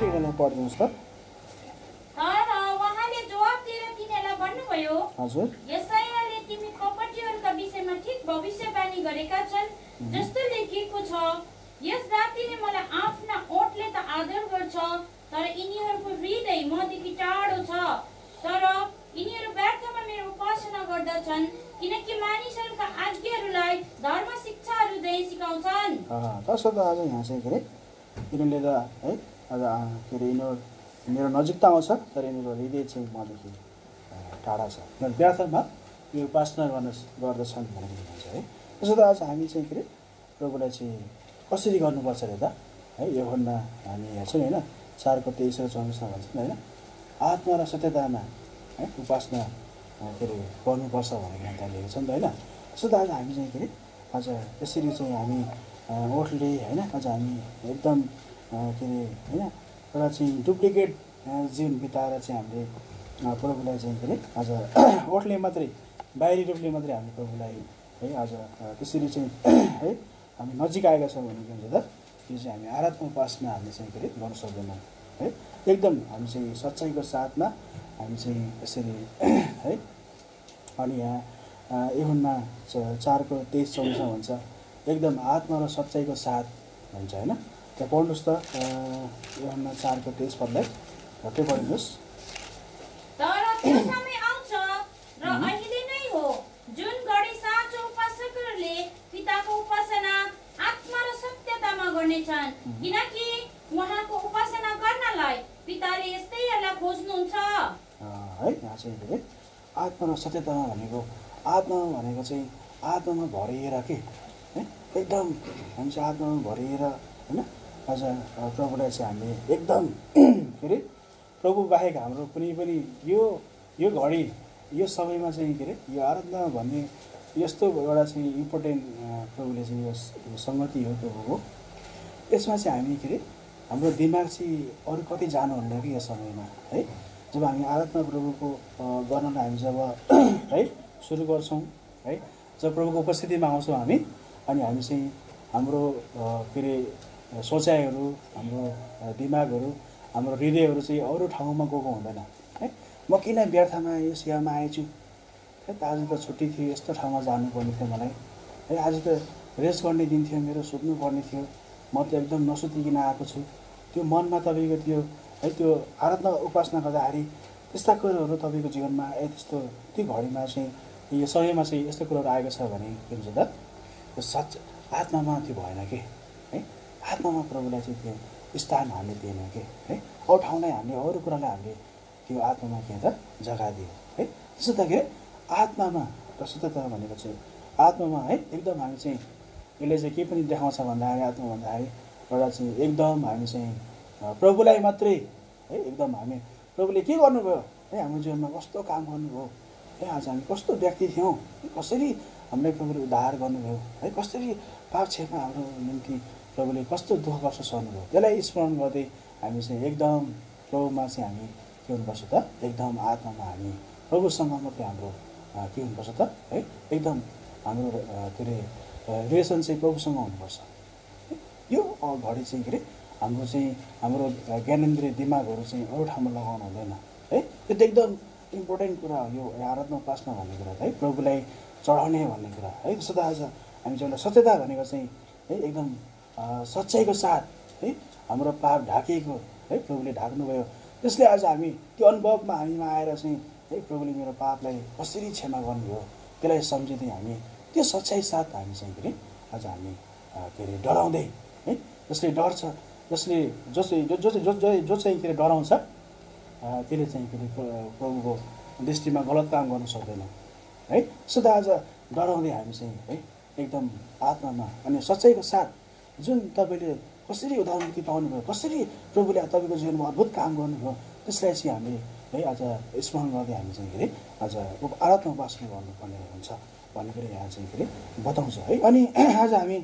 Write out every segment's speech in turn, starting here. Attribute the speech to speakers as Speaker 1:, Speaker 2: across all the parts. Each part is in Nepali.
Speaker 1: फेरि एकजना पढिदिनुहोस् त।
Speaker 2: उहाँले जवाफ दिएर तिनीहरूलाई भन्नुभयो,
Speaker 1: हजुर,
Speaker 2: यशायाले तिमी कपटीहरूका विषयमा ठिक भविष्यवाणी गरेका छन् जस्तो लेखिएको छ। यस जातिले मलाई आफ्ना ओठले त आदर गर्छ, तर यिनीहरूको हृदय मदेखि टाढो छ। तर यिनीहरू व्यर्थमा मेरो उपासना गर्दछन्, किनकि मानिसहरूका आज्ञाहरूलाई धर्म शिक्षाहरू झैँ सिकाउँछन्।
Speaker 1: तसर्थ आज यहाँ चाहिँ के अरे यिनीहरूले त है आज के अरे यिनीहरू मेरो नजिक त आउँछ, तर यिनीहरूको हृदय चाहिँ मदेखि टाढा छ, व्यर्थमा यो उपासना गर्दछन् भनेर भन्छ है। त्यसो त आज हामी चाहिँ के अरे प्रभुलाई चाहिँ कसरी गर्नुपर्छ अरे त है। योभन्दा हामी हेर्छौँ होइन 4:23 र 24 भन्छौँ होइन, आत्मा र सत्यतामा है उपासना के अरे गर्नुपर्छ भनेर त्यहाँ लेखेको छ नि त होइन। त्यसो त आज हामी चाहिँ के अरे आज यसरी चाहिँ हामी ओठले होइन आज हामी एकदम के अरे होइन एउटा चाहिँ डुप्लिकेट जीवन बिताएर चाहिँ हामीले प्रभुलाई चाहिँ के अरे आज ओठले मात्रै बाहिरी रूपले मात्रै हामी प्रभुलाई है आज त्यसरी चाहिँ है हामी नजिक आएका छौँ भने के हुन्छ त, यो चाहिँ हामी आराधना उपासना हामीले चाहिँ के अरे गर्न सक्दैनौँ है। एकदम हामी चाहिँ सच्चाइको साथमा हामी चाहिँ यसरी है। अनि यहाँ यूहन्ना 4:23-24 भन्छ एकदम आत्मा र सच्चाइको साथ भन्छ होइन। त्यहाँ पढ्नुहोस् त यूहन्ना 4:23 पदलाई झट्टै पढिदिनुहोस्।
Speaker 2: तर त्यो समय आउँछ र अहिले नै हो जुन घडी साँचो उपासकहरूले पिताको उपासना आत्मा र सत्यतामा गर्नेछन्, किनकि उहाँको उपासना गर्नलाई पिताले यस्तैहरूलाई खोज्नुहुन्छ
Speaker 1: है। यहाँ चाहिँ के अरे आत्मा र सत्यतामा भनेको आत्मामा भनेको चाहिँ आत्मामा भरिएर के है एकदम हामी चाहिँ आत्मामा भरिएर होइन आज प्रभुलाई चाहिँ हामीले एकदम के अरे प्रभु बाहेक हाम्रो कुनै पनि यो घडी यो समयमा चाहिँ के अरे यो आराधना भन्ने यस्तो एउटा चाहिँ इम्पोर्टेन्ट प्रभुले चाहिँ यो सङ्गति हो प्रभुको। यसमा चाहिँ हामी के अरे हाम्रो दिमाग चाहिँ अरू कतै जानुहुन्न कि यो समयमा है। जब हामी आराधना प्रभुको गर्नलाई हामी जब है सुरु गर्छौँ है, जब प्रभुको उपस्थितिमा आउँछौँ हामी अनि हामी चाहिँ हाम्रो के अरे सोचाइहरू हाम्रो दिमागहरू हाम्रो हृदयहरू चाहिँ अरू ठाउँमा गएको हुँदैन है। म किन व्यर्थमा यो सेवामा आएछु है, आज त छुट्टी थियो, यस्तो ठाउँमा जानुपर्ने थियो मलाई है, आज त रेस्ट गर्ने दिन थियो मेरो, सुत्नुपर्ने थियो, म त एकदम नसुतिकन आएको छु। त्यो मनमा तपाईँको त्यो है त्यो आराधना उपासना गर्दाखेरि त्यस्ता कुरोहरू तपाईँको जीवनमा त्यस्तो त्यो घडीमा चाहिँ यो समयमा चाहिँ यस्तो कुरोहरू आएको छ भने के हुन्छ त, त्यो सच आत्मामा त्यो भएन कि है। आत्मामा प्रभुलाई चाहिँ त्यो स्थान हामीले दिएन कि है। अरू ठाउँलाई हामीले अरू कुरालाई हामीले त्यो आत्मामा के त जग्गा दियो है। त्यसो त के आत्मामा र शुद्धता भनेको चाहिँ आत्मामा है एकदम हामी चाहिँ यसले चाहिँ के पनि देखाउँछ भन्दाखेरि आत्मा भन्दाखेरि एउटा चाहिँ एकदम हामी चाहिँ प्रभुलाई मात्रै है एकदम हामी प्रभुले के गर्नुभयो है हाम्रो जीवनमा कस्तो काम गर्नुभयो है, आज हामी कस्तो व्यक्ति थियौँ, कसरी हामीलाई प्रभुले उद्धार गर्नुभयो है, कसरी पाप क्षेत्रमा हाम्रो निम्ति प्रभुले कस्तो दुःख कष्ट सहनुभयो, त्यसलाई स्मरण गर्दै हामी चाहिँ एकदम प्रभुमा चाहिँ हामी के हुनुपर्छ त, एकदम आत्मामा हामी प्रभुसँग मात्रै हाम्रो के हुनुपर्छ त है, एकदम हाम्रो के अरे रिलेसन चाहिँ प्रभुसँग हुनुपर्छ। यो घडी चाहिँ के अरे हाम्रो चाहिँ हाम्रो ज्ञानेन्द्रिय दिमागहरू चाहिँ अरू ठाउँमा लगाउनु हुँदैन है। यो त एकदम इम्पोर्टेन्ट कुरा हो यो आराधना उपासना भन्ने कुरा है, प्रभुलाई चढाउने भन्ने कुरा है। त्यसो त आज हामी चाहिँ सत्यता भनेको चाहिँ है एकदम सच्चाइको साथ है हाम्रो पाप ढाकिएको है प्रभुले ढाक्नुभयो, त्यसले आज हामी त्यो अनुभवमा हामीमा आएर चाहिँ है प्रभुले मेरो पापलाई कसरी क्षमा गर्नुभयो त्यसलाई सम्झिँदै हामी त्यो सच्चाइ साथ हामी चाहिँ के अरे आज हामी के अरे डराउँदै है, जसले डर्छ जसले जो चाहिँ के अरे डराउँछ त्यसले चाहिँ के अरे प्रभुको दृष्टिमा गलत काम गर्न सक्दैन है। त्यसो त आज डराउँदै हामी चाहिँ है एकदम आत्मामा अनि सच्चाइको साथ जुन तपाईँले कसरी उदाहरण पाउनुभयो, कसरी प्रभुले तपाईँको जीवनमा अद्भुत काम गर्नुभयो त्यसलाई चाहिँ हामीले है आज स्मरण गर्दै हामी चाहिँ के अरे आज आराधना उपासना गर्नुपर्ने हुन्छ भन्ने कुरो यहाँ चाहिँ के अरे बताउँछ है। अनि आज हामी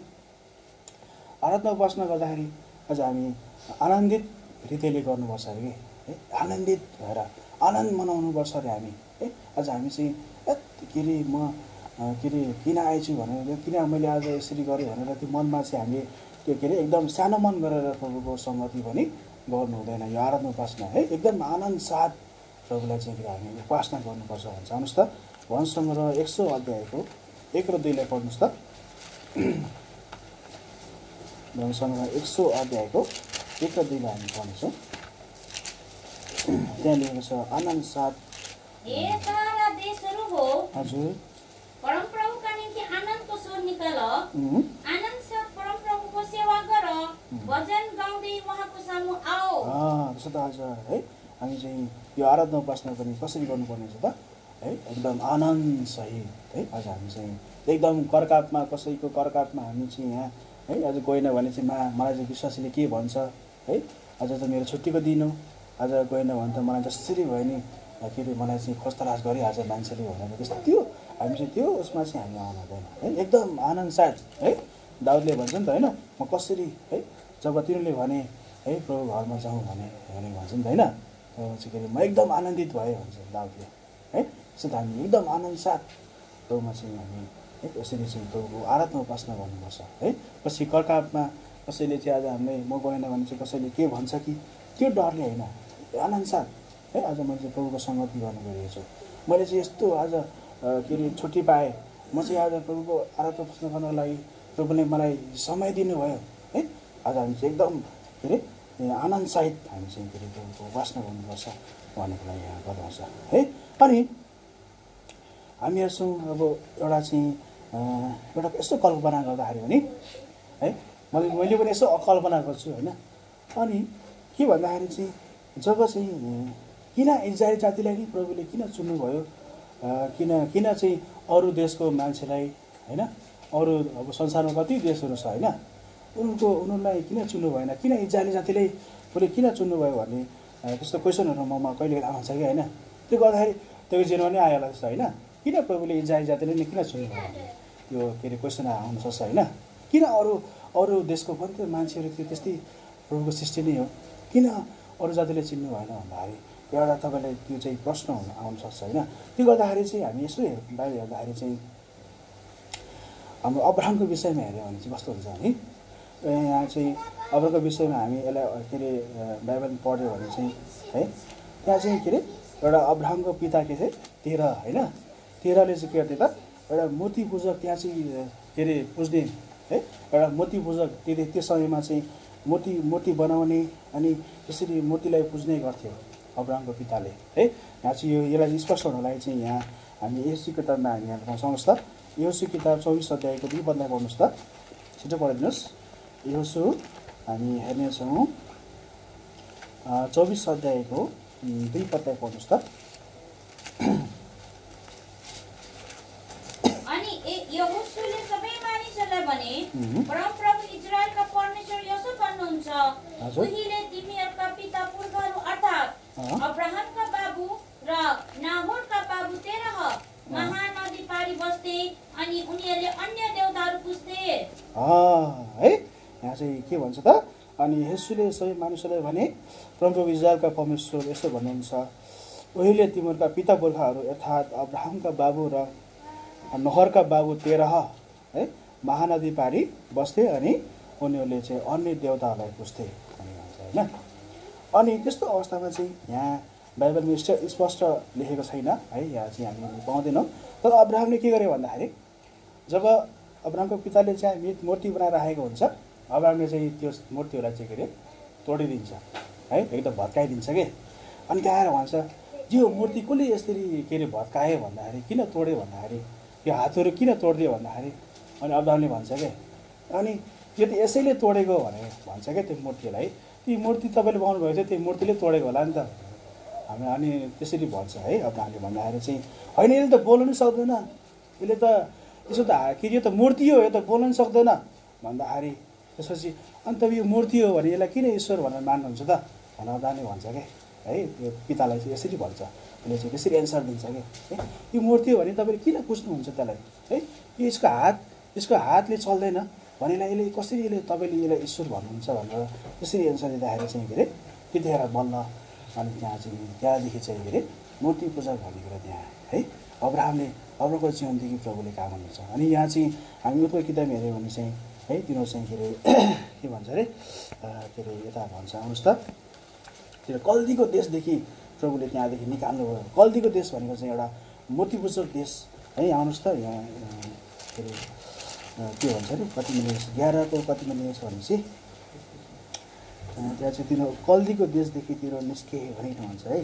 Speaker 1: आराधना उपासना गर्दाखेरि आज हामी आनन्दित हृदयले गर्नुपर्छ अरे है, आनन्दित भएर आनन्द मनाउनुपर्छ अरे हामी है। आज हामी चाहिँ के अरे म के अरे किन आएछु भनेर किन मैले आज यसरी गरेँ भनेर त्यो मनमा चाहिँ हामीले त्यो के अरे एकदम सानो मन गरेर प्रभुको सङ्गति पनि गर्नु हुँदैन। यो आराधना उपासना है एकदम आनन्द साथ प्रभुलाई चाहिँ हामी उपासना गर्नुपर्छ भन्छ। आउनुहोस् त वचनसङ्ग्रह 100 अध्यायको 1 र 2लाई पढ्नुहोस् त। वचनसङ्ग्रह 100 अध्यायको 1 र 2लाई हामी पढ्नेछौँ। त्यहाँ लेखेको छ आनन्द साथ
Speaker 2: हे सारा देशहरू हो,
Speaker 1: हजुर
Speaker 2: परमप्रभुका निम्ति आनन्दको स्वर निकाल, आनन्द साथ परमप्रभुको सेवा गर, भजन गाउँदै उहाँको सामु आओ।
Speaker 1: त्यसो त आज है हामी चाहिँ यो आराधना उपासना पनि कसरी गर्नुपर्ने छ त है एकदम आनन्द सहित है। आज हामी चाहिँ एकदम करकापमा कसैको करकापमा हामी चाहिँ यहाँ है आज गएन भने चाहिँ मलाई चाहिँ विश्वासीले के भन्छ है, आज त मेरो छुट्टीको दिन हो, आज गएन भने त मलाई जसरी भयो नि के अरे मलाई चाहिँ खोज तलास गरिहाल्छ मान्छेले भनेर त्यस्तो त्यो हामी चाहिँ त्यो उसमा चाहिँ हामी आउनु हुँदैन है। एकदम आनन्द साथ है दाउदले भन्छ नि त होइन, म कसरी है जब तिनीहरूले भने है प्रभु घरमा जाउँ भने भन्छ नि त होइन, तब चाहिँ के अरे म एकदम आनन्दित भएँ भन्छ दाउदले है। त्यसो त हामी एकदम आनन्द साथ प्रभुमा चाहिँ हामी है यसरी चाहिँ प्रभुको आराधना उपासना गर्नुपर्छ है। पछि कर्कापमा कसैले चाहिँ आज हामीले म गएन भने चाहिँ कसैले के भन्छ कि त्यो डरले होइन, आनन्द साथ है आज मैले चाहिँ प्रभुको सङ्गति गर्नु गइरहेको छु, मैले चाहिँ यस्तो आज के अरे छुट्टी पाएँ, म चाहिँ आज प्रभुको आराधना उपासना गर्नको लागि प्रभुले मलाई समय दिनुभयो है। आज हामी चाहिँ एकदम के अरे आनन्दसहित हामी चाहिँ के अरे प्रभुको उपासना गर्नुपर्छ भनेको लागि यहाँ बताउँछ है। अनि हामी हेर्छौँ अब एउटा चाहिँ एउटा यस्तो कल्पना गर्दाखेरि पनि है मैले पनि यसो कल्पना गर्छु होइन। अनि के भन्दाखेरि चाहिँ जब चाहिँ किन इजरायल जातिलाई नि प्रभुले किन चुन्नुभयो, किन चाहिँ अरू देशको मान्छेलाई होइन, अरू अब संसारमा कति देशहरू छ होइन, उनीहरूलाई किन चुन्नु भएन, किन इजरायल जातिलाई प्रभुले किन चुन्नुभयो भन्ने त्यस्तो क्वेसनहरू ममा कहिले आउँछ कि होइन। त्यो गर्दाखेरि त्यो जेनमा नै आयो होला जस्तो होइन, किन प्रभुले इजरायल जातिले नै किन चुन्नुभयो यो के अरे क्वेसन आउन सक्छ होइन। किन अरू देशको पनि त्यो मान्छेहरू थियो त्यस्तै प्रभुको सृष्टि नै हो, किन अरू जातिले चिन्नु भएन भन्दाखेरि एउटा तपाईँलाई त्यो चाहिँ प्रश्न आउन सक्छ होइन। त्यो गर्दाखेरि चाहिँ हामी यसो बाहिर हेर्दाखेरि चाहिँ हाम्रो अब्राहमको विषयमा हेऱ्यो भने चाहिँ कस्तो हुन्छ भने यहाँ चाहिँ अब्राहमको विषयमा हामी यसलाई के अरे बाइबल पढ्यो भने चाहिँ है त्यहाँ चाहिँ के अरे एउटा अब्राहमको पिता के थिए तेरह होइन, तेरहले चाहिँ के गर्थे त एउटा मूर्ति पूजक त्यहाँ चाहिँ के अरे पुज्ने है, एउटा मूर्ति पूजक त्यो समयमा चाहिँ मूर्ति बनाउने अनि त्यसरी मूर्तिलाई पुज्ने गर्थ्यो अब्राहमको पिताले है। यहाँ चाहिँ यसलाई स्पष्ट हुनलाई चाहिँ यहाँ हामी यहोशू किताबमा हामी यहाँ पाउँछौँ त। यहोशू किताब 24 अध्यायको 2 पदलाई पढ्नुहोस् त, छिटो पढिदिनुहोस्। यहोशू हामी हेर्नेछौँ 24 अध्यायको 2 पदलाई पढ्नुहोस् त।
Speaker 2: अनि यहोशूले सबै मानिसहरूलाई भने परमप्रभु इजरायलका परमेश्वर यसो भन्नुहुन्छ, उहिले तिमीहरूका पिता पुर्खाहरू अर्थात् अब्राहमका बाबु र नाहोरका बाबु तेरह महानदी पारी बस्थे अनि उनीहरूले अन्य देवताहरू पुज्थे है।
Speaker 1: यहाँ चाहिँ के भन्छ त, अनि यहोशूले सबै मानिसहरूलाई भने परमप्रभु इजरायलका परमेश्वर यसो भन्नुहुन्छ, उहिले तिमीहरूका पिता पुर्खाहरू अर्थात् अब्राहमका बाबु र नहरका बाबु तेरह है महानदी पारी बस्थे अनि उनीहरूले चाहिँ अन्य देवताहरूलाई पुज्थे भन्ने भन्छ होइन। अनि त्यस्तो अवस्थामा चाहिँ यहाँ बाइबलमा स्पष्ट लेखेको छैन है, यहाँ चाहिँ हामी पाउँदैनौँ। तर अब्राहमले के गर्यो भन्दाखेरि जब अब्राहमको पिताले चाहिँ मूर्ति बनाएर राखेको हुन्छ, अब्राहमले चाहिँ त्यो मूर्तिहरूलाई चाहिँ के अरे तोडिदिन्छ है, एकदम भत्काइदिन्छ कि। अनि त्यहाँ आएर भन्छ यो मूर्ति कसले यसरी के अरे भत्कायो भन्दाखेरि, किन तोड्यो भन्दाखेरि, यो हातहरू किन तोडिदियो भन्दाखेरि, अनि अब्राहमले भन्छ क्या, अनि यो त यसैले तोडेको भनेर भन्छ क्या त्यो मूर्तिलाई, ती मूर्ति तपाईँले पाउनु भएको थियो त्यो मूर्तिले तोडेको होला नि त हामी। अनि त्यसरी भन्छ है अब्राहमले भन्दाखेरि चाहिँ होइन यसले त बोल्नु नि सक्दैन, यसले त यसो त के यो त मूर्ति हो, यो त बोल्नु नि सक्दैन भन्दाखेरि त्यसपछि अनि त यो मूर्ति हो भने यसलाई किन ईश्वर भनेर मान्नुहुन्छ त भनेर अब्राहमले भन्छ क्या है। यो पितालाई चाहिँ यसरी भन्छ, उसले चाहिँ त्यसरी एन्सर दिन्छ कि है, यो मूर्ति हो भने तपाईँले किन पुज्नुहुन्छ त्यसलाई है, यसको हातले चल्दैन भनेलाई यसले कसरी तपाईँले यसलाई ईश्वर भन्नुहुन्छ भनेर त्यसरी एन्सर दिँदाखेरि चाहिँ के अरे त्यतिखेर बल्ल अनि त्यहाँदेखि चाहिँ के अरे मूर्ति पूजा भन्ने कुरा त्यहाँ है अब्राहमको जीवनदेखि प्रभुले काम गर्नुहुन्छ। अनि यहाँ चाहिँ हामी उत्पत्ति किताब हेऱ्यौँ भने चाहिँ है तिनीहरू चाहिँ के अरे के भन्छ अरे के अरे यता भन्छ आउनुहोस् त त्यो कल्दीको देशदेखि प्रभुले त्यहाँदेखि निकाल्नुभयो। कल्दीको देश भनेको चाहिँ एउटा मूर्तिपूजक देश है। आउनुहोस् त यहाँ के अरे के भन्छ अरे कति मिनेट 11 को कति मिनेट छ भनेपछि त्यहाँ चाहिँ तिनीहरू कल्दीको देशदेखि तिनीहरू निस्के भनेर भन्छ है।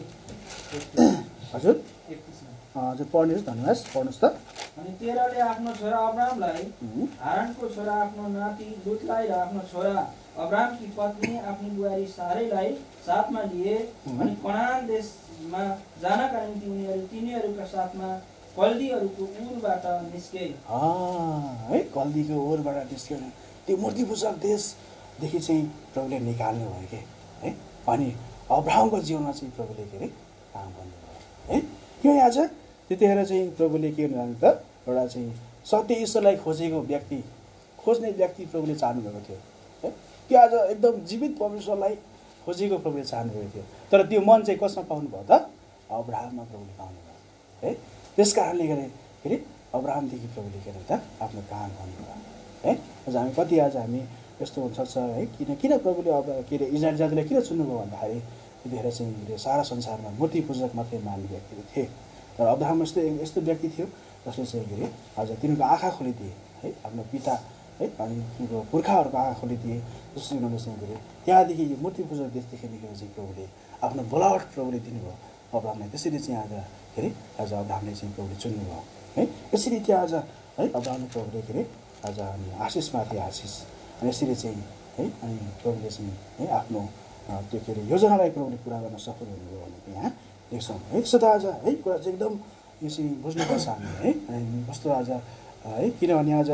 Speaker 1: हजुर हजुर पढ्नुहोस्, धन्यवाद, पढ्नुहोस् त।
Speaker 3: अनि तेराले आफ्नो छोरा अब्रामलाई, हारानको छोरा आफ्नो नाति लुतलाई र आफ्नो छोरा अब्रामकी पत्नी आफ्नो बुहारी सारैलाई साथमा लिए अनि कनान देशमा जानका निम्ति तिनीहरूका साथमा कल्दीहरूको उरबाट निस्के।
Speaker 1: है, कल्दीको उरबाट निस्क्यो। त्यो मूर्तिपूजक देशदेखि चाहिँ प्रभुले निकाल्नु भयो के है। अनि अब्रामको जीवनमा चाहिँ प्रभुले के अरे काम गर्नुभयो है। यो आज त्यतिखेर चाहिँ प्रभुले के गर्नु त एउटा चाहिँ सत्य ईश्वरलाई खोज्ने व्यक्ति प्रभुले चाहनुभएको थियो है। त्यो आज एकदम जीवित परमेश्वरलाई खोजेको प्रभुले चाहनुभएको थियो। तर त्यो मन चाहिँ कसमा पाउनुभयो त? अब्राहममा प्रभुले पाउनुभयो है। त्यस कारणले गर्दा के अरे अब्राहमदेखि प्रभुले के अरे त आफ्नो काम गर्नुभयो है। आज हामी कति आज हामी यस्तो हुनसक्छ है, किन प्रभुले अब के अरे इजरायल जातिलाई किन चुन्नुभयो भन्दाखेरि त्यतिखेर चाहिँ सारा संसारमा मूर्ति पूजक मात्रै मान्ने व्यक्तिहरू थिए। तर अब्राहम यस्तो व्यक्ति थियो जसले चाहिँ के अरे आज तिनीहरूको आँखा खोलिदिए है, आफ्नो पिता है अनि तिनीहरूको पुर्खाहरूको आँखा खोलिदिए। जसरी उनीहरूले चाहिँ के अरे त्यहाँदेखि यो मूर्ति पूजक देशदेखि निस्केर चाहिँ प्रभुले आफ्नो बोलावट प्रभुले दिनुभयो अब्राहमलाई। त्यसरी चाहिँ आज के अरे आज अब्राहमले चाहिँ प्रभुले चुन्नुभयो है। यसरी त्यो आज है अब्राहमले प्रभुले के अरे आज अनि आशिषमाथि आशिष अनि यसरी चाहिँ है अनि प्रभुले चाहिँ है आफ्नो त्यो के अरे योजनालाई प्रभुले पुरा गर्न सफल हुनुभयो भनेको यहाँ देख्छौँ है। त्यसो त आज है कुरा चाहिँ एकदम यसरी बुझ्नुपर्छ हामीले है। अनि कस्तो आज है, किनभने आज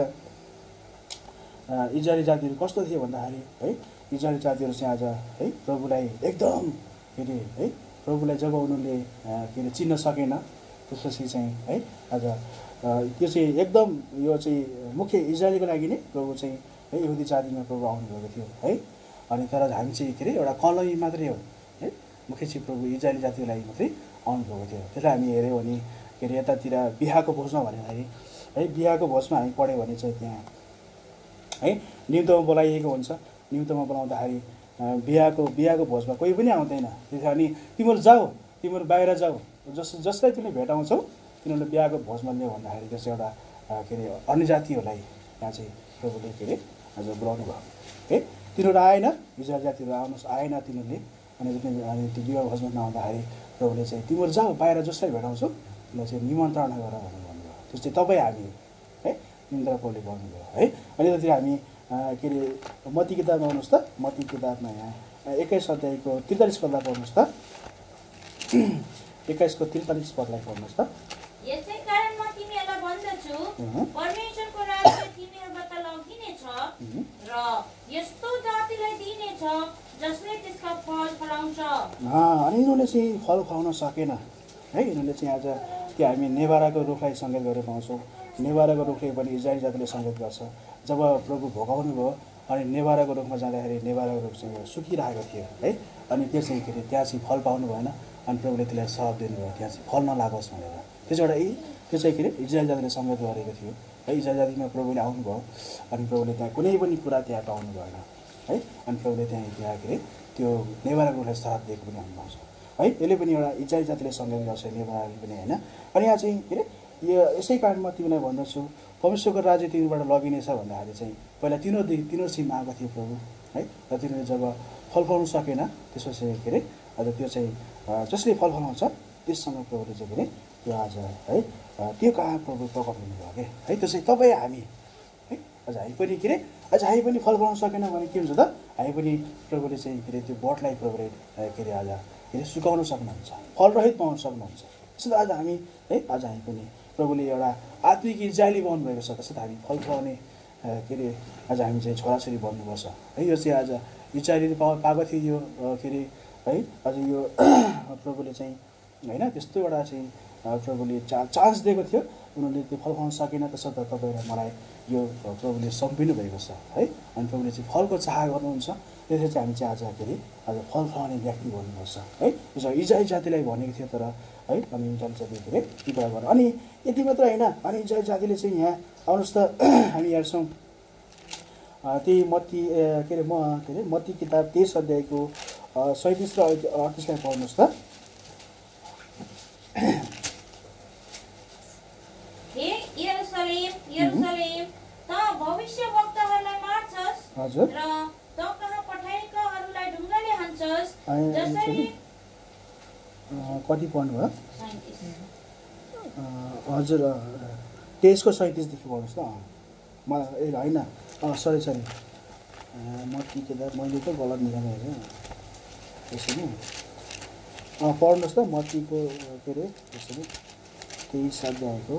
Speaker 1: इजरायली जातिहरू कस्तो थियो भन्दाखेरि है, इजरायली जातिहरू चाहिँ आज है प्रभुलाई एकदम के अरे है प्रभुलाई जब उनीहरूले के अरे चिन्न सकेन त्यसपछि चाहिँ है आज त्यो चाहिँ एकदम यो चाहिँ मुख्य इजरायलीको लागि नै प्रभु चाहिँ है यहुदी जातिमा प्रभु आउनुभएको थियो है। अनि तर हामी चाहिँ के अरे एउटा कलोनी मात्रै हो है, मुख्य चाहिँ प्रभु इजरायली जातिको लागि मात्रै आउनुभएको थियो। त्यसलाई हामी हेऱ्यौँ भने के अरे यतातिर बिहाको भोजमा भन्दाखेरि है, बिहाको भोजमा हामी पढ्यौँ भने चाहिँ त्यहाँ है निम्तोमा बोलाइएको हुन्छ। निम्तोमा बोलाउँदाखेरि बिहाको भोजमा कोही पनि आउँदैन। त्यसै अनि तिमीहरू जाऊ, तिमीहरू बाहिर जाऊ, जसलाई तिमीले भेटाउँछौ तिनीहरूले बिहाको भोजमा ल्याऊ भन्दाखेरि त्यो चाहिँ एउटा के अरे अन्य जातिहरूलाई त्यहाँ चाहिँ प्रभुले के अरे आज बोलाउनु भयो है। तिनीहरू आएन, इजरायल जातिहरू आएन तिनीहरूले। अनि त्यो विवाह भोजमा नआउँदाखेरि प्रभुले चाहिँ तिमीहरू जाऊ, बाहिर जसलाई भेटाउँछौ त्यसलाई चाहिँ निमन्त्रणा गर भनेर भन्नुभयो। त्यो चाहिँ तपाईँ हामी है इन्द्र प्रभुले भन्नुभयो है। अनि यतातिर हामी के अरे मत्ती किताबमा आउनुहोस् त। मत्ती किताबमा यहाँ 21 अध्यायको 43 पदलाई पढ्नुहोस् त। 21 को 43 पदलाई पढ्नुहोस् त।
Speaker 2: यसै कारण म तिमीहरूलाई भन्दछु, परमेश्वरको राज्य तिमीहरूबाट लगिनेछ र यस्तो जातिलाई दिनेछ जसले त्यसका फल फलाउँछ।
Speaker 1: अनि यिनीहरूले चाहिँ फल फलाउन सकेन है। यिनीहरूले चाहिँ आज त्यो हामी नेभाराको रुखलाई सङ्केत गरेर पाउँछौँ। नेभाराको रुखले पनि इजरायली जातिले सङ्केत गर्छ। जब प्रभु भोगाउनु भयो अनि नेभाराको रुखमा जाँदाखेरि नेभाराको रुख चाहिँ सुकिरहेको थियो है। अनि त्यो चाहिँ के अरे त्यहाँ चाहिँ फल पाउनु भएन। अनि प्रभुले त्यसलाई श्राप दिनुभयो, त्यहाँ चाहिँ फल नलागोस् भनेर। त्यो चाहिँ एउटा त्यो चाहिँ के अरे इजरायल जातिले सङ्केत गरेको थियो है। इजरायल जातिमा प्रभुले आउनुभयो अनि प्रभुले त्यहाँ कुनै पनि कुरा त्यहाँ पाउनु भएन है। अनि प्रभुले त्यहाँ के अरे त्यो नेभाराको रुखलाई श्राप दिएको पनि हामी पाउँछौँ है। यसले पनि एउटा इजरायल जातिले सङ्केत गर्छ, नेभाराले पनि होइन। अनि यहाँ चाहिँ के अरे यो यसै कारण म तिमीलाई भन्दछु परमेश्वरको राज्य तिमीबाट लगिनेछ भन्दाखेरि चाहिँ पहिला तिनीहरूसँग आएको थियो प्रभु है। र तिनीहरूले जब फल फलाउनु सकेन त्यसपछि के अरे आज त्यो चाहिँ जसले फल फलाउँछ त्यससँग प्रभुले चाहिँ के अरे त्यो आज है त्यो कहाँ प्रभु प्रकट हुनुभयो के है। त्यो चाहिँ तपाईँ हामी है। आज हामी पनि के अरे आज हामी पनि फल फलाउनु सकेन भने के हुन्छ त? हामी पनि प्रभुले चाहिँ के अरे त्यो बोटलाई प्रभुले के अरे आज के अरे सुकाउन सक्नुहुन्छ, फलरहित पाउन सक्नुहुन्छ। त्यसो आज हामी है आज हामी पनि प्रभुले एउटा आत्मिक इजरायली बन्नुभएको छ। त्यसो त हामी फल फलाउने के अरे आज हामी चाहिँ छोराछोरी बन्नुपर्छ है। यो चाहिँ आज इजरायलीले पाएको थियो यो के अरे है। आज यो प्रभुले चाहिँ होइन त्यस्तो एउटा चाहिँ प्रभुले चान्स दिएको थियो, उनीहरूले त्यो फल फलाउन सकेन। त्यसो त तपाईँ र मलाई यो प्रभुले सम्पिनु भएको छ है। अनि प्रभुले चाहिँ फलको चाह गर्नुहुन्छ। त्यसरी चाहिँ हामी चाहिँ आज के अरे आज फल फलाउने व्यक्ति भन्नुपर्छ है। यसो इजरायल जातिलाई भनेको थियो तर है। अनि इजरायल जाति के अरे ती कुरा गर्नु। अनि यति मात्र होइन, अनि इजरायल जातिले चाहिँ यहाँ आउनुहोस् त हामी हेर्छौँ त्यही मत्ती के अरे मत्ती किताब 23 अध्यायको 37 र 38 लाई पढ्नुहोस् त।
Speaker 2: हे यरुशलेम यरुशलेम त भविष्यवक्ताहरूलाई मार्छस्
Speaker 1: हजुर
Speaker 2: र त कहाँ पठाएकाहरूलाई ढुङ्गाले हान्छस् जसरी
Speaker 1: कति पढ्नु भयो?
Speaker 2: 37
Speaker 1: हजुर 23 को 37 देखि पढ्नुहोस् त। मलाई होइन सरी म टिकेदार मैले त गलत निकालेँ होइन यसरी पढ्नुहोस् त। मत्तीको के अरे यसरी 23 अध्यायको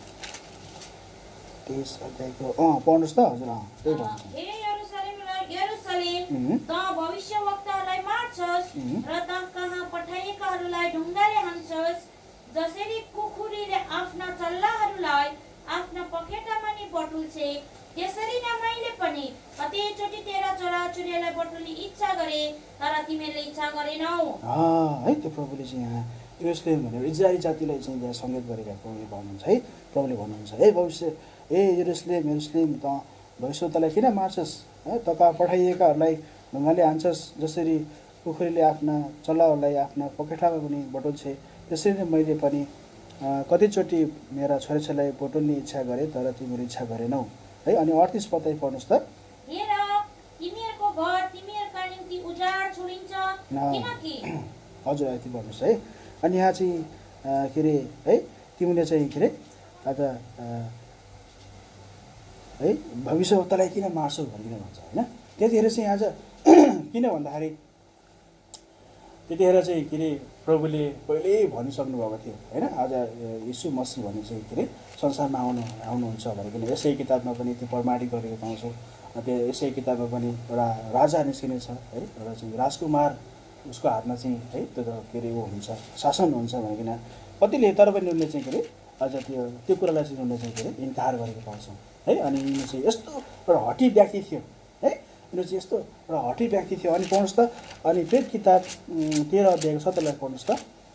Speaker 1: पढ्नुहोस् त हजुर। त्यही भन्छु।
Speaker 2: हे यरुशलेम त भविष्यवक्ताहरूलाई मार्छस् र त कहाँ पठाएकाहरूलाई ढुङ्गाले हान्छस् जसरी कुखुरीले आफ्ना चल्लाहरूलाई आफ्ना पखेटामा नि बटुल्छे त्यसरी नै मैले पनि कतिचोटि तेरा छोराछोरीलाई बटुल्ने इच्छा गरे तर तिमीले इच्छा गरेनौ।
Speaker 1: है त्यो प्रभुले चाहिँ यहाँ यरुशलेम भनेर इजरायली जातिलाई चाहिँ यहाँ सङ्केत गरेका प्रभुले भन्नुहुन्छ है। प्रभुले भन्नुहुन्छ हे भविष्य ए यरुशलेम यरुशलेम त भविष्यवक्तालाई किन मार्छस् है? त कहाँ पठाइएकाहरूलाई ढुङ्गाले हान्छस् जसरी कुखुरीले आफ्ना चल्लाहरूलाई आफ्ना पखेटामा पनि बटुल्छे त्यसरी नै मैले पनि कतिचोटि मेरा छोराछोरीलाई बटुल्ने इच्छा गरेँ तर तिमीले इच्छा गरेनौ है। अनि 38 पद पढ्नुहोस् त।
Speaker 2: हेर तिमीहरूको घर तिमीहरूका निम्ति उजाड छोडिन्छ किनकि
Speaker 1: हजुर यति भन्नुहोस् है। अनि यहाँ चाहिँ के अरे है तिमीले चाहिँ के अरे आज है भविष्यवक्तालाई किन मार्छौ भनिकन भन्छ होइन। त्यतिखेर चाहिँ आज किन भन्दाखेरि त्यतिखेर चाहिँ के अरे प्रभुले पहिल्यै भनिसक्नु भएको थियो होइन। आज यीशु मसीह भन्ने चाहिँ के अरे संसारमा आउनुहुन्छ भनेकन यसै किताबमा पनि त्यो प्रमाणित गरेको पाउँछौँ। त्यो यसै किताबमा पनि एउटा राजा निस्किने छ है, एउटा चाहिँ राजकुमार उसको हातमा चाहिँ है त्यो के अरे ऊ हुन्छ शासन हुन्छ भनेकन कतिले तर पनि उनले चाहिँ के अरे आज त्यो कुरालाई चाहिँ उनले चाहिँ के अरे इन्कार गरेको पाउँछौँ है। अनि यिनी चाहिँ यस्तो एउटा हठी व्यक्ति थियो है, यिनी चाहिँ यस्तो एउटा हठी व्यक्ति थियो। अनि पढ्नुहोस् त। अनि प्रेरित किताब 13 अध्यायको 17 पढ्नुहोस् त।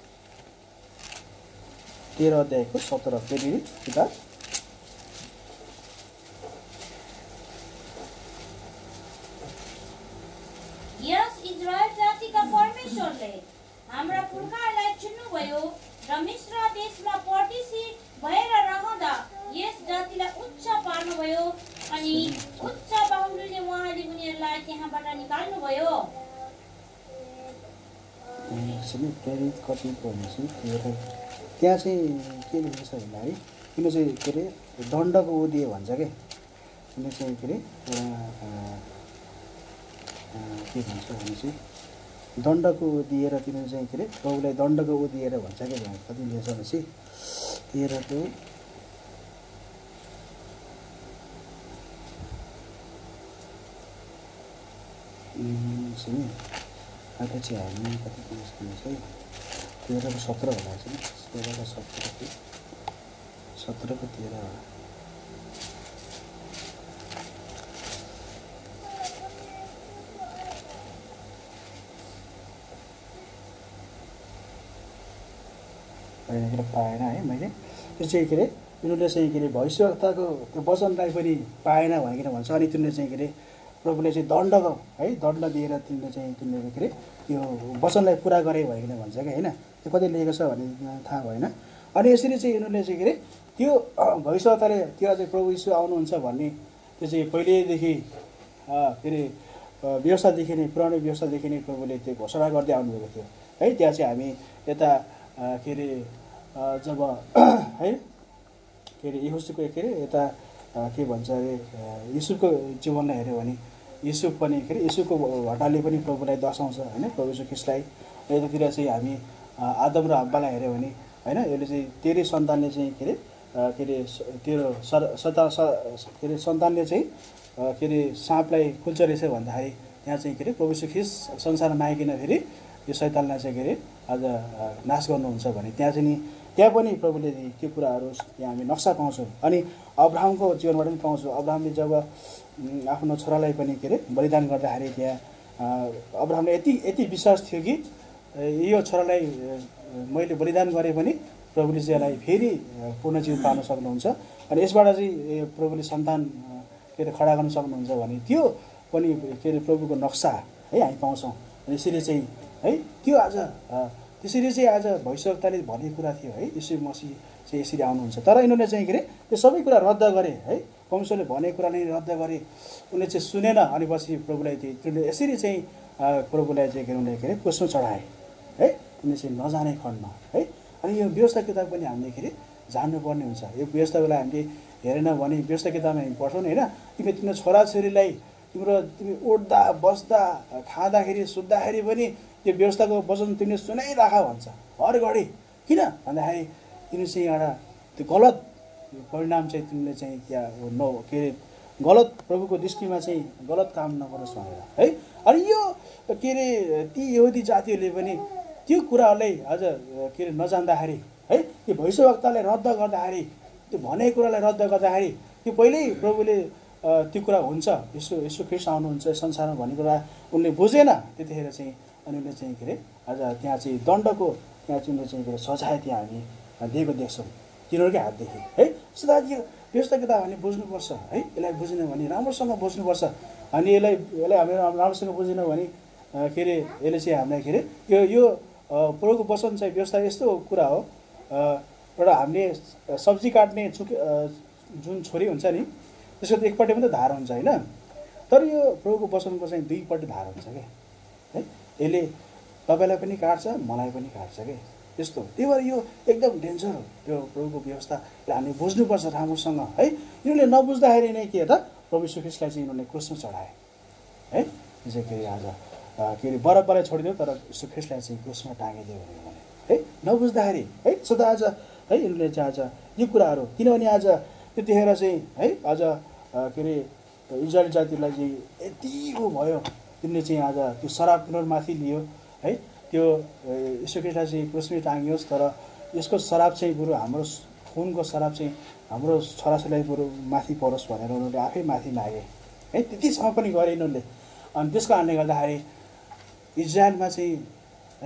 Speaker 1: 13 अध्यायको 17 प्रेरित किताब।
Speaker 2: यस इजरायल जातिका परमेश्वरले हाम्रा पुर्खाहरूलाई चुन्नुभयो र मिश्र देशमा परदेशी भएर रहँदा यस जातिलाई उच्च पार्नुभयो अनि उच्च बाहुलीले उहाँले उनीहरूलाई त्यहाँबाट निकाल्नुभयो।
Speaker 1: प्रेरित कति पढ्नुहोस् त्यहाँ चाहिँ के लेखेको छ भन्दाखेरि किन चाहिँ के अरे दण्डको उदिए भन्छ क्या। किन चाहिँ के अरे के भन्छ भने चाहिँ दण्डको दिएर तिनीहरू चाहिँ के अरे प्रभुलाई दण्डको दिएर भन्छ क्या। कति लेखेछ भनेपछि 13को अहिले चाहिँ हामी कति चाहिँ 13 को 17 होला चाहिँ 13 को 17 को 13 होला। पाएन है मैले त्यो चाहिँ के अरे यिनीहरूले चाहिँ के अरे भविष्यवक्ताको त्यो वचनलाई पनि पाएन भनेर भन्छ। अनि तिनीहरूले चाहिँ के अरे प्रभुले चाहिँ दण्डको है दण्ड दिएर तिनीहरूले के अरे त्यो वचनलाई पुरा गरे भनेर भन्छ क्या होइन। त्यो कति लेखेको छ भने थाहा भएन। अनि यसरी चाहिँ यिनीहरूले चाहिँ के अरे त्यो भविष्यवक्ताले त्यो चाहिँ प्रभु यीशु आउनुहुन्छ भन्ने त्यो चाहिँ पहिल्यैदेखि के अरे व्यवस्थादेखि नै पुरानो व्यवस्थादेखि नै प्रभुले त्यो घोषणा गर्दै आउनुभएको थियो है। त्यहाँ चाहिँ हामी यता के अरे जब है के अरे यहोशूको के अरे यता के भन्छ अरे यीशुको जीवनलाई हेऱ्यो भने यीशु पनि के अरे यीशुको घटाले पनि प्रभुलाई दर्शाउँछ होइन, प्रभु यीशु ख्रीष्टलाई। यतातिर चाहिँ हामी आदम र हव्वालाई हेऱ्यो भने होइन यसले चाहिँ तेरै सन्तानले चाहिँ के अरे तेरो के अरे सन्तानले चाहिँ के अरे साँपलाई खुल्छ रहेछ भन्दाखेरि त्यहाँ चाहिँ के अरे प्रभु यीशु ख्रीष्ट संसारमा आइकन फेरि यो शैतानलाई चाहिँ के अरे आज नाश गर्नुहुन्छ भने त्यहाँ पनि प्रभुले त्यो कुराहरू यहाँ हामी नक्सा पाउँछौँ। अनि अब्राहमको जीवनबाट पनि पाउँछौँ। अब्राहमले जब आफ्नो छोरालाई पनि के अरे बलिदान गर्दाखेरि त्यहाँ अब्राहमले यति विश्वास थियो कि यो छोरालाई मैले बलिदान गरेँ पनि प्रभुले चाहिँ यसलाई फेरि पूर्ण जीवन पाउन सक्नुहुन्छ अनि यसबाट चाहिँ प्रभुले सन्तान के अरे खडा गर्न सक्नुहुन्छ भने त्यो पनि के अरे प्रभुको नक्सा है हामी पाउँछौँ। यसरी चाहिँ है त्यो आज त्यसरी चाहिँ आज भविष्यवक्ताले भनेको कुरा थियो है, यीशु मसीह चाहिँ यसरी आउनुहुन्छ। तर यिनीहरूले चाहिँ के अरे त्यो सबै कुरा रद्द गरे है, परमेश्वरले भनेको कुरा नै रद्द गरे, उनले चाहिँ सुनेन। अनि पछि प्रभुलाई तिनीहरूले यसरी चाहिँ प्रभुलाई चाहिँ के अरे क्रुसमा चढाए है, उनले चाहिँ नजाने खण्ड है। अनि यो व्यवस्था किताब पनि हामीले के अरे जान्नुपर्ने हुन्छ। यो व्यवस्थालाई हामीले हेरेन भने व्यवस्था किताबमा हामी पढ्छौँ होइन, तिम्रो छोराछोरीलाई तिमी उठ्दा बस्दा खाँदाखेरि सुत्दाखेरि पनि त्यो व्यवस्थाको वचन तिमीले सुनाइराख भन्छ हर घडी। किन भन्दाखेरि तिमीले चाहिँ एउटा त्यो गलत परिणाम चाहिँ तिमीले चाहिँ क्या के अरे गलत प्रभुको दृष्टिमा चाहिँ गलत काम नगरोस् भनेर है। अनि यो के अरे ती यहुदी जातिहरूले पनि त्यो कुराहरूलाई अझ के अरे नजान्दाखेरि है, त्यो भविष्यवक्तालाई रद्द गर्दाखेरि, त्यो भनेको कुरालाई रद्द गर्दाखेरि त्यो पहिल्यै प्रभुले त्यो कुरा हुन्छ, यसो ख्रिस्ट आउनुहुन्छ संसारमा भन्ने कुरा उनले बुझेन। त्यतिखेर चाहिँ अनि उनले चाहिँ के अरे आज त्यहाँ चाहिँ दण्डको त्यहाँ चाहिँ उनले चाहिँ के अरे सजाय त्यहाँ हामी दिएको देख्छौँ तिनीहरूकै हातदेखि है। सदा यो व्यवस्था किताब हामीले बुझ्नुपर्छ है, यसलाई बुझेन भने राम्रोसँग बुझ्नुपर्छ। अनि यसलाई हामीले राम्रोसँग बुझेन भने के अरे यसले चाहिँ हामीलाई के अरे यो प्रभुको वचन चाहिँ व्यवस्था यस्तो कुरा हो, एउटा हामीले सब्जी काट्ने जुन छोरी हुन्छ नि त्यसको त एकपट्टि मात्रै धार हुन्छ होइन, तर यो प्रभुको वचनको चाहिँ दुईपट्टि धार हुन्छ क्या है। यसले तपाईँलाई पनि काट्छ मलाई पनि काट्छ क्या त्यस्तो। त्यही भएर यो एकदम डेन्जर हो त्यो प्रभुको व्यवस्थालाई हामीले बुझ्नुपर्छ राम्रोसँग है। यिनीहरूले नबुझ्दाखेरि नै के त प्रभु यीशु ख्रिस्टलाई चाहिँ यिनीहरूले क्रुसमा चढाए है। यो चाहिँ के अरे आज के अरे बराबरै छोडिदियो तर यीशु ख्रिस्टलाई चाहिँ क्रुसमा टाँगिदियो भने है, नबुझ्दाखेरि है। सदा आज है यिनीहरूले चाहिँ आज यो कुराहरू किनभने आज त्यतिखेर चाहिँ है आज के अरे इजरायल जातिलाई चाहिँ यति ऊ भयो, तिमीले चाहिँ आज त्यो शराब तिनीहरूमाथि लियो है, त्यो यीशु ख्रिस्टलाई चाहिँ क्रुसमै टाँगियोस् तर यसको शराब चाहिँ बरु हाम्रो खुनको शराब चाहिँ हाम्रो छोराछोरीलाई बरु माथि परोस् भनेर उनीहरूले आफै माथि मागे है, त्यतिसम्म पनि गरे यिनीहरूले। अनि त्यसको कारणले गर्दाखेरि इजरायलमा चाहिँ है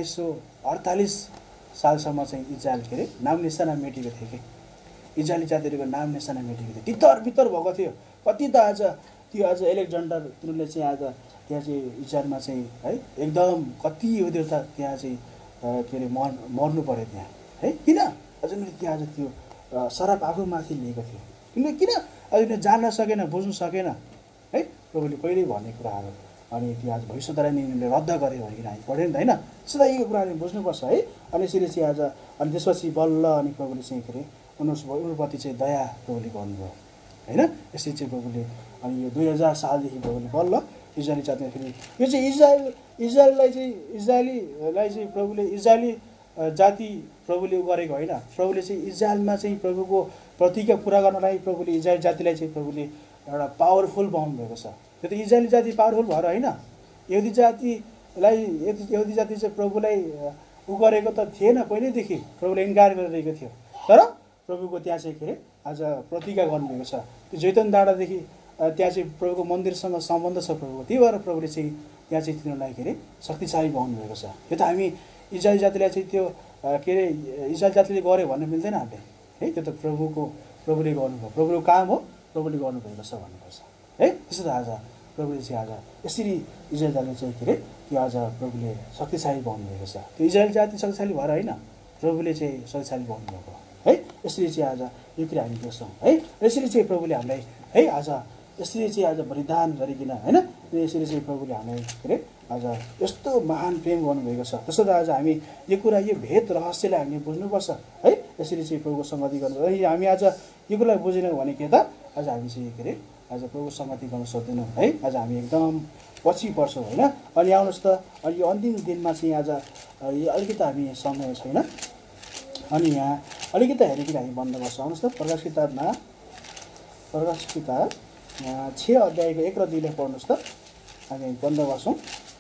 Speaker 1: 1948 सालसम्म चाहिँ इजरायल के अरे नाम निशाना मेटेको थियो कि, इजरायली जातिहरूको नाम निशाना मेटेको थियो, तितर बितर भएको थियो। कति त आज त्यो आज एलेक्जेन्डर तिनीहरूले चाहिँ आज त्यहाँ चाहिँ इजरायलमा चाहिँ है एकदम कति उनीहरू त त्यहाँ चाहिँ के अरे मर्नु पऱ्यो त्यहाँ है। किन अझ उनीहरूले त्यहाँ आज त्यो शराब आफूमाथि लिएको थियो, किनभने किन अझ उनीहरूले जान्न सकेन बुझ्नु सकेन है प्रभुले पहिल्यै भन्ने कुराहरू। अनि त्यो आज भविष्यद्वारा नै यिनीहरूले रद्द गरे भनेर हामी पढ्यौँ नि त होइन। सदा यो कुराहरू बुझ्नुपर्छ है। अनि यसरी चाहिँ आज अनि त्यसपछि बल्ल अनि प्रभुले चाहिँ के अरे उनीहरूप्रति चाहिँ दया प्रभुले गर्नुभयो होइन। यसरी चाहिँ प्रभुले अनि यो 2000 सालदेखि प्रभुले बल्ल इजरायली जातिमा फेरि यो चाहिँ इजरायललाई चाहिँ प्रभुले इजरायली जाति प्रभुले गरेको होइन, प्रभुले चाहिँ इजरायलमा चाहिँ प्रभुको प्रतिज्ञा पुरा गर्नलाई प्रभुले इजरायल जातिलाई चाहिँ प्रभुले एउटा पावरफुल बनाउनु भएको छ। त्यो त इजरायली जाति पावरफुल भएर होइन, यहुदी जाति चाहिँ प्रभुलाई उ गरेको त थिएन पहिल्यैदेखि, प्रभुले इन्कार गरिरहेको थियो। तर प्रभुको त्यहाँ चाहिँ के अरे आज प्रतिज्ञा गर्नुभएको छ। त्यो जैतुन डाँडादेखि त्यहाँ चाहिँ प्रभुको मन्दिरसँग सम्बन्ध छ प्रभुको, त्यही भएर प्रभुले चाहिँ त्यहाँ चाहिँ तिनीहरूलाई के अरे शक्तिशाली बनाउनु भएको छ। यो त हामी इजरायल जातिलाई चाहिँ त्यो के अरे इजरायल जातिले गर्यो भन्नु मिल्दैन हामीले है, त्यो त प्रभुले गर्नुभयो, प्रभुको काम हो, प्रभुले गर्नुभएको छ भन्नुपर्छ है। त्यसो त आज प्रभुले चाहिँ आज यसरी इजरायल जातिले चाहिँ के अरे त्यो आज प्रभुले शक्तिशाली बनाउनु भएको छ। त्यो इजरायल जाति शक्तिशाली भएर होइन, प्रभुले चाहिँ शक्तिशाली बनाउनु भएको है। यसरी चाहिँ आज यो कुरा हामी देख्छौँ है। यसरी चाहिँ प्रभुले हामीलाई है आज यसरी चाहिँ आज बलिदान गरिकन होइन, यसरी चाहिँ प्रभुले हामीलाई के अरे आज यस्तो महान प्रेम गर्नुभएको छ। त्यसो त आज हामी यो कुरा यो भेद रहस्यलाई हामीले बुझ्नुपर्छ है। यसरी चाहिँ प्रभुको सङ्गति गर्नु हामी आज यो कुरालाई बुझेनौँ भने के त आज हामी चाहिँ के अरे आज प्रभुको सङ्गति गर्न सक्दैनौँ है। आज हामी एकदम पछि पर्छौँ होइन। अनि आउनुहोस् त अनि यो अन्तिम दिनमा चाहिँ आज यो अलिकति हामी समय छैन, अनि यहाँ अलिकति हेरेर हामी बन्द गर्छौँ। आउनुहोस् त प्रकाश किताब 6 अध्यायको 1 र 2 पढ्नुहोस् त, हामी बन्द गर्छौँ।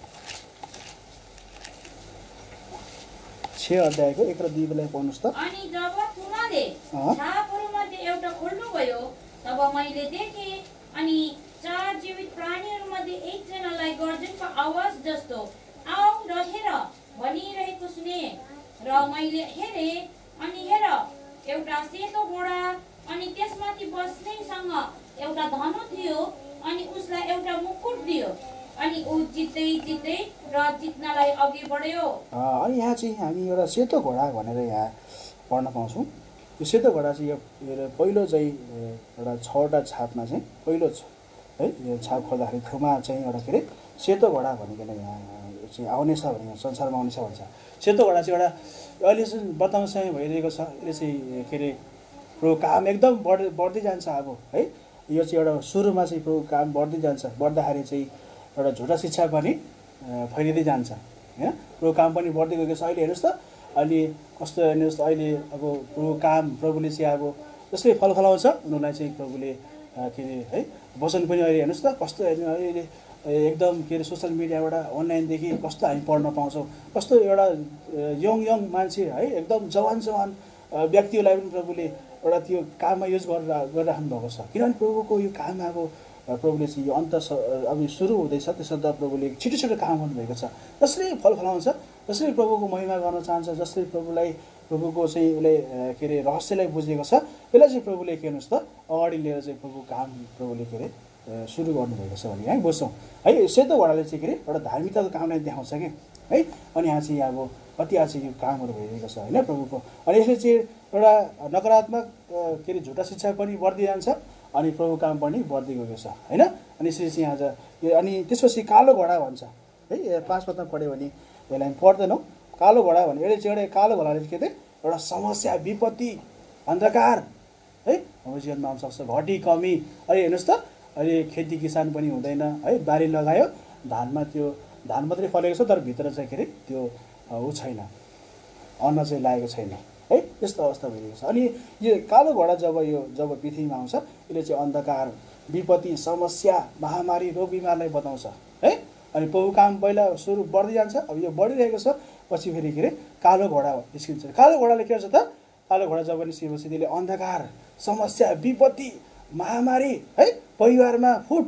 Speaker 1: 6 अध्यायको 1 र 2 पढ्नुहोस् त।
Speaker 2: अनि जब तुनाले छापहरूमध्ये एउटा खोल्नुभयो तब मैले देखेँ अनि 4 जीवित प्राणीहरूमध्ये एकजनालाई गर्जनको आवाज जस्तो आऊ र हेर भनिरहेको सुने। र मैले हेरेँ अनि हेर एउटा सेतो घोडा अनि त्यसमाथि बस्नेसँग एउटा धनु थियो अनि उसलाई एउटा मुकुट दियो अनि अनि ऊ जित्दै र जित्नलाई अघि बढ्यो।
Speaker 1: अनि यहाँ चाहिँ हामी एउटा सेतो घोडा भनेर यहाँ पढ्न पाउँछौँ। यो सेतो घोडा चाहिँ यो पहिलो चाहिँ एउटा 6वटा छापमा चाहिँ पहिलो है यो छाप खोल्दाखेरि थुमा चाहिँ एउटा के अरे सेतो घोडा भनेर यहाँ चाहिँ आउनेछ भनेर संसारमा आउनेछ भन्छ। सेतो घोडा चाहिँ एउटा अहिले चाहिँ वर्तमान समय भइरहेको छ। यसले चाहिँ के अरे प्रभु काम एकदम बढ्दै जान्छ अब है। यो चाहिँ एउटा सुरुमा चाहिँ प्रभु काम बढ्दै जान्छ, बढ्दाखेरि चाहिँ एउटा झुटा शिक्षा पनि फैलिँदै जान्छ होइन। प्रभु काम पनि बढ्दै गएको छ। अहिले हेर्नुहोस् त अहिले कस्तो हेर्नुहोस् त अहिले अब प्रभु काम प्रभुले चाहिँ अब जसले फल फलाउँछ उनीहरूलाई चाहिँ प्रभुले के अरे है वचन पनि अहिले हेर्नुहोस् त कस्तो हेर्नु अहिले एकदम के अरे सोसियल मिडियाबाट अनलाइनदेखि कस्तो हामी पढ्न पाउँछौँ। कस्तो एउटा यङ मान्छे है एकदम जवान व्यक्तिहरूलाई पनि प्रभुले एउटा त्यो काममा युज गरिराख्नु भएको छ। किनभने प्रभुको यो काम अब प्रभुले चाहिँ यो अन्त अब सुरु हुँदैछ त्यसर्थ प्रभुले छिटो काम गर्नुभएको छ। जसले फल फलाउँछ, जसले प्रभुको महिमा गर्न चाहन्छ, जसले प्रभुको चाहिँ उसले के अरे रहस्यलाई बुझेको छ त्यसलाई चाहिँ प्रभुले के हेर्नुहोस् त अगाडि लिएर चाहिँ प्रभुको काम प्रभुले के अरे सुरु गर्नुभएको छ भने हामी बुझ्छौँ है। सेतो घोडाले चाहिँ के अरे एउटा धार्मिकताको कामलाई देखाउँछ कि है। अनि यहाँ चाहिँ अब कति आज यो कामहरू भइरहेको छ होइन प्रभुको। अनि यसले चाहिँ एउटा नकारात्मक के अरे झुटा शिक्षा पनि बढ्दै जान्छ अनि प्रभु काम पनि बढ्दै गएको छ होइन। अनि यसरी चाहिँ आज अनि त्यसपछि कालो घोडा भन्छ है। 5 पदमा पढ्यो भने यसलाई हामी पढ्दैनौँ। कालो घोडा भने यसले चाहिँ एउटा कालो घोडाले के अरे एउटा समस्या, विपत्ति, अन्धकार है हाम्रो जीवनमा आउन सक्छ, घटी कमी। अहिले हेर्नुहोस् त अहिले खेती किसान पनि हुँदैन है। बारी लगायो धानमा त्यो धान मात्रै फलेको छ तर भित्र चाहिँ के अरे त्यो ऊ छैन, अन्न चाहिँ लागेको छैन है। त्यस्तो अवस्था भइरहेको छ। अनि यो कालो घोडा जब पृथ्वीमा आउँछ यसले चाहिँ अन्धकार, विपत्ति, समस्या, महामारी, रोग बिमारलाई बताउँछ है। अनि प्रभु काम पहिला सुरु बढ्दै जान्छ। अब यो बढिरहेको छ पछि फेरि के अरे कालो घोडा निस्किन्छ। कालो घोडाले के गर्छ त कालो घोडा जब निस्किएपछि त्यसले अन्धकार, समस्या, विपत्ति, महामारी है, परिवारमा फुट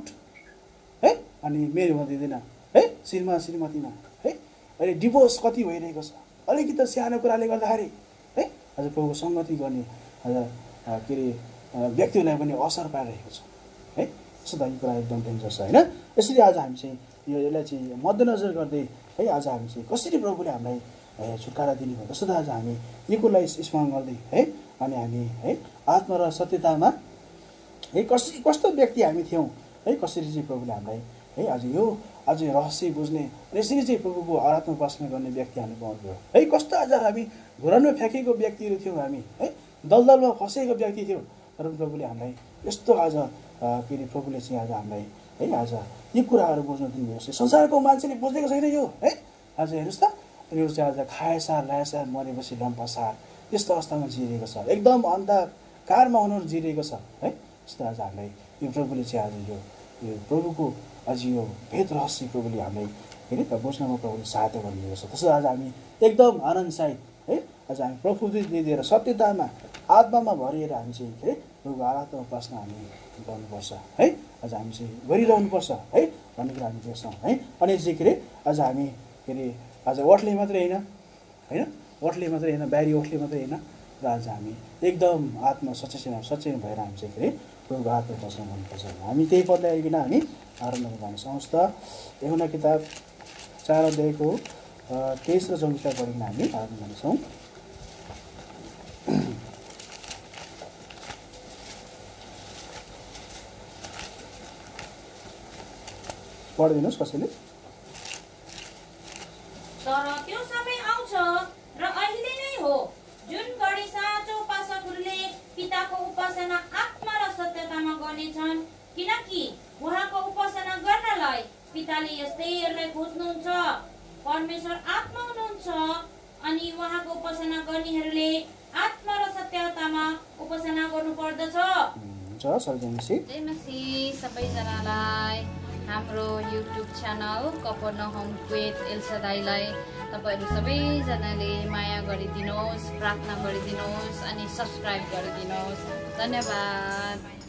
Speaker 1: है, अनि मेल हुन दिँदैन है, श्रीमतीमा है। अहिले डिभोर्स कति भइरहेको छ अलिकति सानो कुराले गर्दाखेरि है। आज प्रभुको सङ्गति गर्ने आज के अरे व्यक्तिहरूलाई पनि असर पारिरहेको छ है। यस्तो धनी कुरा एकदम डेन्जरस छ होइन। यसरी आज हामी चाहिँ यसलाई चाहिँ मध्यनजर गर्दै है आज हामी चाहिँ कसरी प्रभुले हामीलाई छुटकारा दिनुभयो जस्तो त आज हामी यो कुरालाई स्मरण गर्दै है। अनि हामी है आत्मा र सत्यतामा है कस्तो व्यक्ति हामी थियौँ है, कसरी चाहिँ प्रभुले हामीलाई है आज रहस्य बुझ्ने यसरी चाहिँ प्रभुको आराधना उपासना गर्ने व्यक्ति हामी पाउनुभयो है। कस्तो आज हामी घुरानमा फ्याँकेको व्यक्तिहरू थियौँ हामी है, दलदलमा फसेको व्यक्ति थियौँ तर प्रभुले हामीलाई यस्तो आज के अरे प्रभुले चाहिँ आज हामीलाई है आज यी कुराहरू बुझ्न दिनुभएको छ। संसारको मान्छेले बुझेको छैन यो है। आज हेर्नुहोस् त यो चाहिँ आज खाएसार लाएसार मरेपछि लम्पसार त्यस्तो अवस्थामा जिरहेको छ, एकदम अन्धकारमा उनीहरू जिरहेको छ है। यस्तो आज हामीलाई यो प्रभुले चाहिँ आज यो प्रभुको आज यो भेद रहस्य प्रभुले हामीलाई के अरे बुझ्नमा प्रभुले सहायता गर्नुभएको छ। त्यसो आज हामी एकदम आनन्दसाहित है आज हामी प्रभुले दिएर सत्यतामा आत्मामा भरिएर हामी चाहिँ के अरे प्रभुको आराधना उपासना हामी गर्नुपर्छ है। आज हामी चाहिँ गरिरहनुपर्छ है भन्ने कुरा हामी देख्छौँ है। अनि चाहिँ के अरे आज हामी के अरे आज ओठले मात्रै होइन ओठले मात्रै होइन, बाहिरी ओठले मात्रै होइन र आज हामी एकदम आत्मा सचेत भएर हामी चाहिँ के अरे प्रभुको आत्मा उपासना गर्नुपर्छ। हामी त्यही पदलाई आइकन हामी आरम्भमा जानेछौँ। त यूहन्ना किताब 4 अध्यायको 23 र 24 पढिकन हामी आरम्भ गर्नेछौँ। पढिदिनुहोस् कसैले।
Speaker 2: तर त्यो समय आउँछ र अहिले नै हो जुन गरी साँचो उपासकहरूले पिताको उपासना आत्मा र सत्यतामा गर्नेछन्, किनकि उहाँको उपासना गर्नलाई पिताले यस्तैहरूलाई खोज्नुहुन्छ। परमेश्वर आत्मा हुनुहुन्छ अनि उहाँको उपासना गर्नेहरूले आत्मा र सत्यतामा उपासना गर्नुपर्दछ।
Speaker 4: जय मसीह सबैजनालाई हाम्रो युट्युब च्यानल कपरनाम कुवेत एल-शाddaiलाई तपाईहरु सबैजनाले माया गरिदिनुहोस्, प्रार्थना गरिदिनुहोस् अनि सब्स्क्राइब गरिदिनुहोस्। धन्यवाद।